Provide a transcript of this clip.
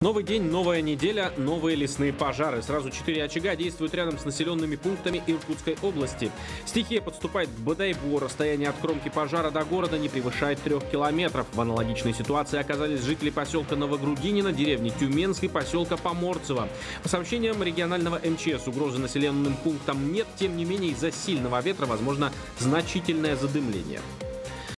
Новый день, новая неделя, новые лесные пожары. Сразу 4 очага действуют рядом с населенными пунктами Иркутской области. Стихия подступает к Бодайбо. Расстояние от кромки пожара до города не превышает 3 километров. В аналогичной ситуации оказались жители поселка Новогрудинина, деревни Тюменск и поселка Поморцево. По сообщениям регионального МЧС, угрозы населенным пунктам нет. Тем не менее, из-за сильного ветра возможно значительное задымление.